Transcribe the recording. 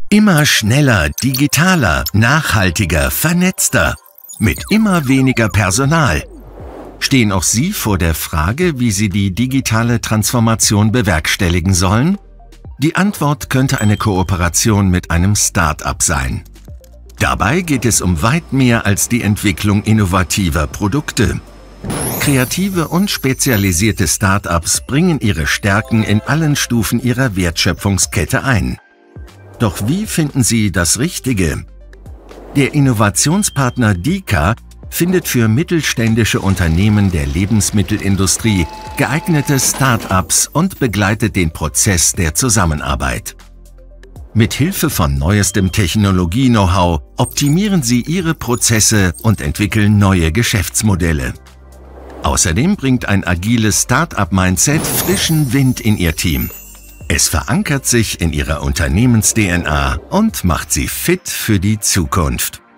Immer schneller, digitaler, nachhaltiger, vernetzter. Mit immer weniger Personal. Stehen auch Sie vor der Frage, wie Sie die digitale Transformation bewerkstelligen sollen? Die Antwort könnte eine Kooperation mit einem Start-up sein. Dabei geht es um weit mehr als die Entwicklung innovativer Produkte. Kreative und spezialisierte Start-ups bringen ihre Stärken in allen Stufen ihrer Wertschöpfungskette ein. Doch wie finden Sie das Richtige? Der Innovationspartner DICA findet für mittelständische Unternehmen der Lebensmittelindustrie geeignete Start-ups und begleitet den Prozess der Zusammenarbeit. Mit Hilfe von neuestem Technologie-Know-how optimieren Sie Ihre Prozesse und entwickeln neue Geschäftsmodelle. Außerdem bringt ein agiles Start-up-Mindset frischen Wind in Ihr Team. Es verankert sich in Ihrer Unternehmens-DNA und macht Sie fit für die Zukunft.